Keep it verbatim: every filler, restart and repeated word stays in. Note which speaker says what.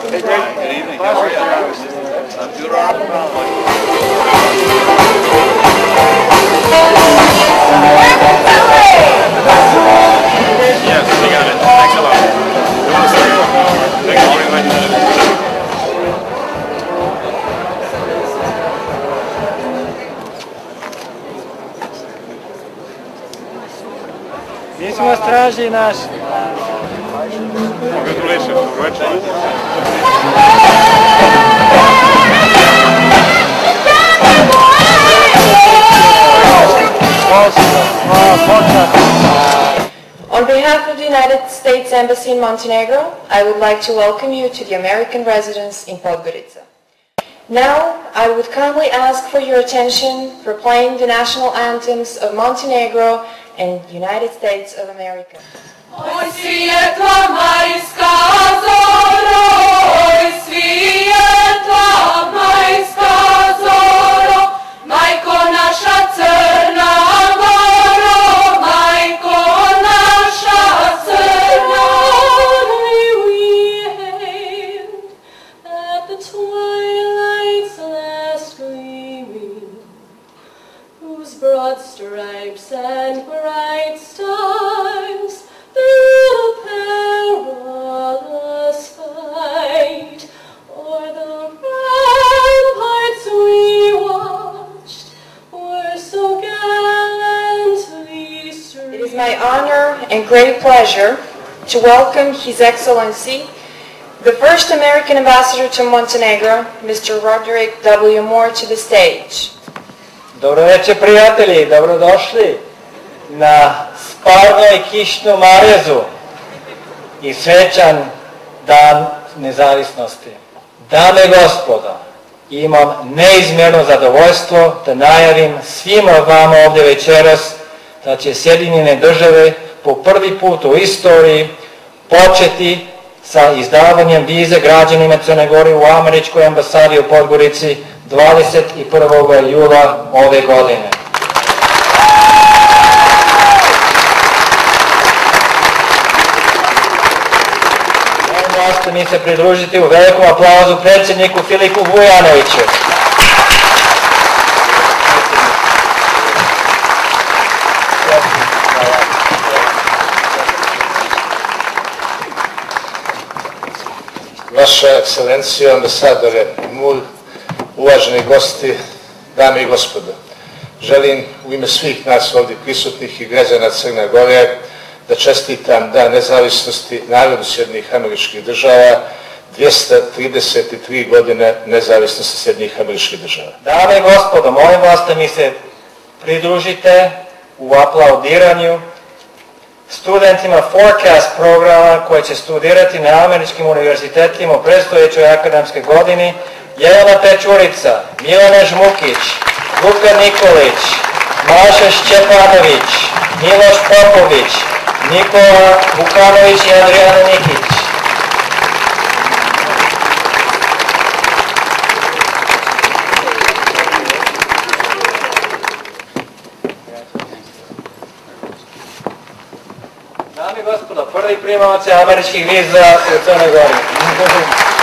Speaker 1: Hey, great. Good evening. How are you? I'm doing all right. Yes, we got it. Thanks a lot. You want to stay? Thanks very much.
Speaker 2: Mi smo straži naši.
Speaker 1: Congratulations. Congratulations.
Speaker 3: On behalf of the United States Embassy in Montenegro, I would like to welcome you to the American residence in Podgorica. Now, I would kindly ask for your attention for playing the national anthems of Montenegro and the United States of America.
Speaker 4: Oj svijetla majska zoro, oj svijetla majska zoro, majko naša crna goro, majko naša crna. We hailed at the twilight's last gleaming, whose broad stripes and bright stars through the perilous fight o'er the ramparts we watched were so gallantly streamed.
Speaker 3: It is my honor and great pleasure to welcome His Excellency, the first American ambassador to Montenegro, Mister Roderick W. to the stage.
Speaker 2: Dobro večer, prijatelji, dobrodošli na sparno i kišnu marezu i srećan dan nezavisnosti. Dame i gospodo, imam neizmjerno zadovoljstvo da najavim svima vama ovdje večeras da će Sjedinjene Države po prvi put u istoriji početi sa izdavanjem vize građanima Crne Gore u američkoj ambasadi u Podgorici dvadeset prvog jula ove godine. Možete mi se pridružiti u velikom aplauzu predsjedniku Filipu Vujanoviću.
Speaker 5: Vaša ekscelencija, ambasadore, moj uvaženi gosti, dame i gospodo, želim u ime svih nas ovdje prisutnih i građana Crne Gore da čestitam Dan nezavisnosti narodu Sjedinjenih Američkih Država, dvjesto trideset tri godine nezavisnosti Sjedinjenih Američkih Država.
Speaker 2: Dame i gospodo, molim vas da mi se pridružite u aplaudiranju studentima Forecast programa koji će studirati na američkim univerzitetima u predstojećoj akademskoj godini: Jelena Pečurica, Milana Žmukić, Luka Nikolić, Maša Šćepanović, Miloš Popović, Nikola Vukanović i Adriana Nikić. Dame i gospodo, prvi primavac američkih viza u Crnoj Gori.